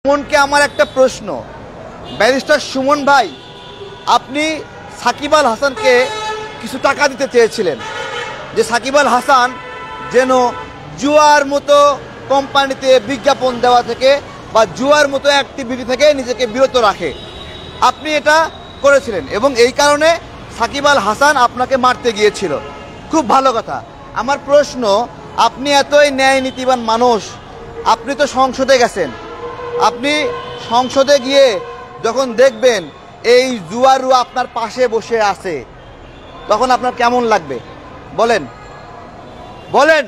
সুমনকে আমার একটা প্রশ্ন, ব্যারিস্টার সুমন ভাই, আপনি সাকিব আল হাসানকে কিছু টাকা দিতে চেয়েছিলেন যে সাকিব আল হাসান যেন জুয়ার মতো কোম্পানিতে বিজ্ঞাপন দেওয়া থেকে বা জুয়ার মতো অ্যাক্টিভিটি থেকে নিজেকে বিরত রাখে। আপনি এটা করেছিলেন এবং এই কারণে সাকিব আল হাসান আপনাকে মারতে গিয়েছিল। খুব ভালো কথা। আমার প্রশ্ন, আপনি এতই ন্যায় নীতিবান মানুষ, আপনি তো সংসদে গেছেন, আপনি সংসদে গিয়ে যখন দেখবেন এই জুয়ারু আপনার পাশে বসে আছে তখন আপনার কেমন লাগবে বলেন বলেন?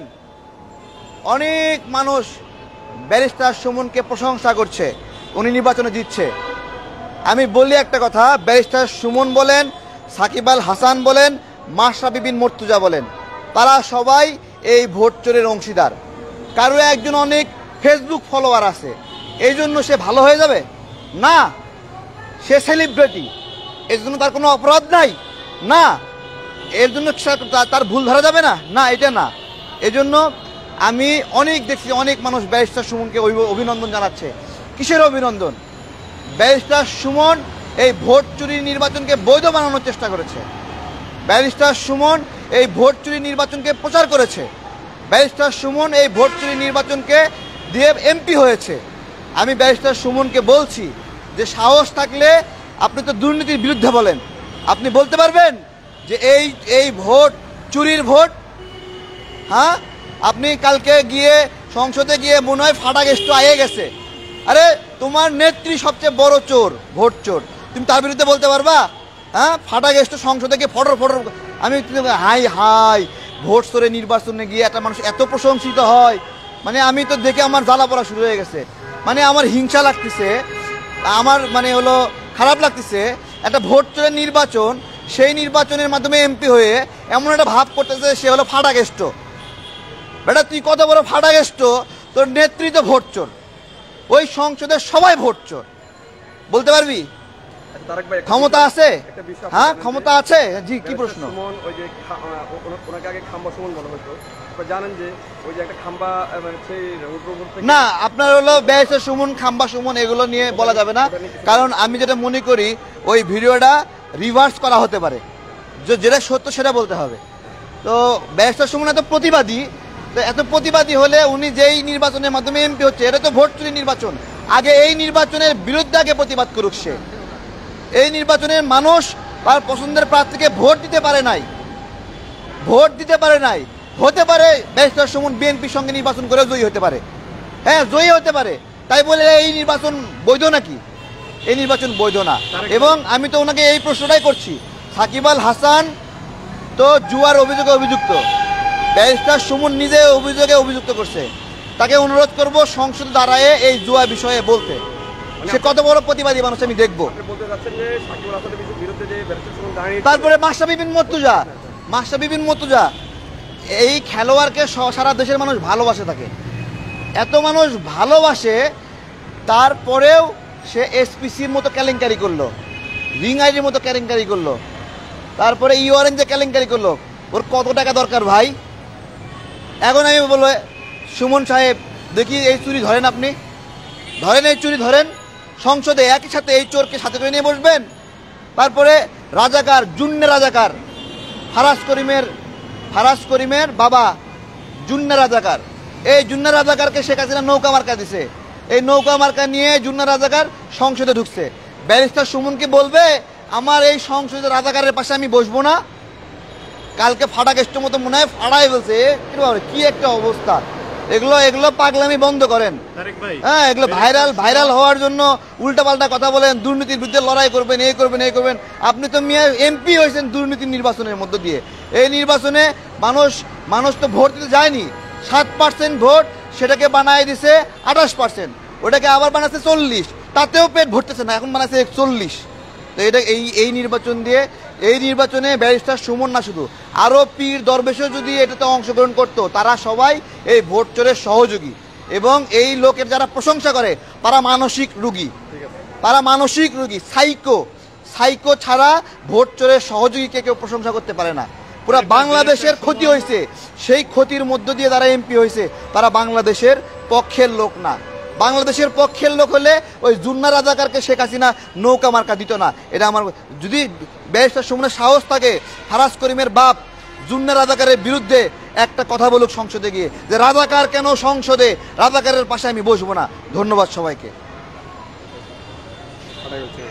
অনেক মানুষ ব্যারিস্টার সুমনকে প্রশংসা করছে, উনি নির্বাচনে জিতছে। আমি বলি একটা কথা, ব্যারিস্টার সুমন বলেন, সাকিব আল হাসান বলেন, মাশরাফি বিন মুর্তজা বলেন, তারা সবাই এই ভোট চোরের অংশীদার। কারো একজন অনেক ফেসবুক ফলোয়ার আছে, এই জন্য সে ভালো হয়ে যাবে না? সে সেলিব্রিটি, এর জন্য তার কোনো অপরাধ নাই না? এর জন্য তার ভুল ধরা যাবে না? না, এটা না। এজন্য আমি অনেক দেখছি, অনেক মানুষ ব্যারিস্টার সুমনকে অভিনন্দন জানাচ্ছে। কিসের অভিনন্দন? ব্যারিস্টার সুমন এই ভোট চুরি নির্বাচনকে বৈধ বানানোর চেষ্টা করেছে। ব্যারিস্টার সুমন এই ভোট চুরি নির্বাচনকে প্রচার করেছে। ব্যারিস্টার সুমন এই ভোট চুরি নির্বাচনকে দিয়ে এমপি হয়েছে। আমি ব্যারিস্টার সুমনকে বলছি যে সাহস থাকলে আপনি তো দুর্নীতির বিরুদ্ধে বলেন, আপনি বলতে পারবেন যে এই ভোট চুরির ভোট? হ্যাঁ, আপনি কালকে গিয়ে সংসদে গিয়ে মনে হয় ফাটা গেস্ট আয়ে গেছে, আরে তোমার নেত্রী সবচেয়ে বড় চোর, ভোট চোর, তুমি তার বিরুদ্ধে বলতে পারবা? হ্যাঁ, ফাটা গেস্ট সংসদে গিয়ে ফটর ফটর, আমি হাই হাই ভোট চোরে নির্বাচনে গিয়ে একটা মানুষ এত প্রশংসিত হয়, মানে আমি তো দেখে আমার জ্বালা পড়া শুরু হয়ে গেছে। মানে আমার হিংসা লাগতেছে, আমার মানে হলো খারাপ লাগতেছে। একটা ভোট চোরের নির্বাচন, সেই নির্বাচনের মাধ্যমে এমপি হয়ে এমন একটা ভাব করতেছে সে হলো ফাটা গেস্ট। বেটা তুই কত বড় ফাটা গেস্ট, তোর নেত্রী তো ভোট চোর, ওই সংসদের সবাই ভোট চোর, বলতে পারবি? ক্ষমতা আছে? হ্যাঁ, ক্ষমতা আছে। জি, কি প্রশ্ন? না, আপনার হলো ব্যারিস্টার সুমন, খাম্বা সুমন, এগুলো নিয়ে বলা যাবে না। কারণ আমি যেটা মনে করি ওই ভিডিওটা রিভার্স করা হতে পারে, যেটা সত্য সেটা বলতে হবে। তো ব্যারিস্টার সুমন এত প্রতিবাদী, তো এত প্রতিবাদী হলে উনি যেই নির্বাচনের মাধ্যমে এমপি হচ্ছে, এটা তো ভোট চুরি নির্বাচন, আগে এই নির্বাচনের বিরুদ্ধে আগে প্রতিবাদ করুক সে। এই নির্বাচনের মানুষ তার পছন্দের প্রার্থীকে ভোট দিতে পারে নাই, ভোট দিতে পারে নাই। হতে পারে ব্যারিস্টার সুমন বিএনপির সঙ্গে নির্বাচন করে জয়ী হতে পারে, হ্যাঁ জয়ী হতে পারে, তাই বলে এই নির্বাচন বৈধ নাকি? এই নির্বাচন বৈধ না। এবং আমি তো ওনাকে এই প্রশ্নটাই করছি, সাকিব আল হাসান তো জুয়ার অভিযোগে অভিযুক্ত, ব্যারিস্টার সুমন নিজে অভিযোগে অভিযুক্ত করছে। তাকে অনুরোধ করব সংসদে দাঁড়ায় এই জুয়া বিষয়ে বলতে, সে কত বড় প্রতিবাদী মানুষ আমি দেখবো। তারপরে মাশরাফি বিন মুর্তজা, মাশরাফি বিন মুর্তজা, এই খেলোয়াড়কে সারা দেশের মানুষ ভালোবাসে, তাকে এত মানুষ ভালোবাসে, তারপরেও সে এসপিসির মতো কেলেঙ্কারি করলো, রিং আইডির মতো কেলেঙ্কারি করলো, তারপরে ইউআরএনজে কেলেঙ্কারি করলো। ওর কত টাকা দরকার ভাই? এখন আমি বলবো সুমন সাহেব, দেখি এই চুরি ধরেন, আপনি ধরেন, এই চুরি ধরেন, সংসদে একই সাথে এই চোরকে সাথে করে নিয়ে বসবেন। তারপরে রাজাকার, জুন্নে রাজাকার, ফারাজ করিমের বাবা জুন্নে রাজাকার, এই জুন্নে রাজাকারকে শেখ হাসিনা নৌকা মার্কা দিছে, এই নৌকা মার্কা নিয়ে জুন্নে রাজাকার সংসদে ঢুকছে। ব্যারিস্টার সুমনকে বলবে আমার এই সংসদের রাজাকারের পাশে আমি বসবো না? কালকে ফাটা গেস্টের মতো মনে হয় ফাটাই বলছে, কি একটা অবস্থা। এগুলো পাগলামি বন্ধ করেন। হ্যাঁ, এগুলো ভাইরাল হওয়ার জন্য উল্টাপাল্টা কথা বলেন, দুর্নীতির বিরুদ্ধে লড়াই করবেন, এই করবেন, এই করবেন। আপনি তো মিয়া এমপি হয়েছেন দুর্নীতির নির্বাচনের মধ্য দিয়ে। এই নির্বাচনে মানুষ তো ভোট দিতে যায়নি, 7% ভোট সেটাকে বানায় দিছে 28%, ওটাকে আবার বানাচ্ছে 40, তাতেও পেট ভরতেছে না, এখন বানাচ্ছে 41। তো এটা এই নির্বাচন দিয়ে, এই নির্বাচনে ব্যারিস্টার সুমন না, শুধু আরও পীর দরবেশও যদি এটাতে অংশগ্রহণ করতো, তারা সবাই এই ভোট চোরের সহযোগী। এবং এই লোকের যারা প্রশংসা করে তারা মানসিক রুগী, তারা মানসিক রুগী, সাইকো ছাড়া ভোট চোরের সহযোগীকে কেউ প্রশংসা করতে পারে না। পুরা বাংলাদেশের ক্ষতি হয়েছে, সেই ক্ষতির মধ্য দিয়ে যারা এমপি হয়েছে তারা বাংলাদেশের পক্ষের লোক না, বাংলাদেশের পক্ষের লোক হলে ওই জুন্না রাজাকারকে শেখ হাসিনা নৌকা মার্কা দিত না। এটা আমার, যদি ব্যারিস্টার সুমনের সাহস থাকে ফারাজ করিমের বাপ জুন্না রাজাকারের বিরুদ্ধে একটা কথা বলুক সংসদে গিয়ে, যে রাজাকার কেন সংসদে, রাজাকারের পাশে আমি বসবো না। ধন্যবাদ সবাইকে।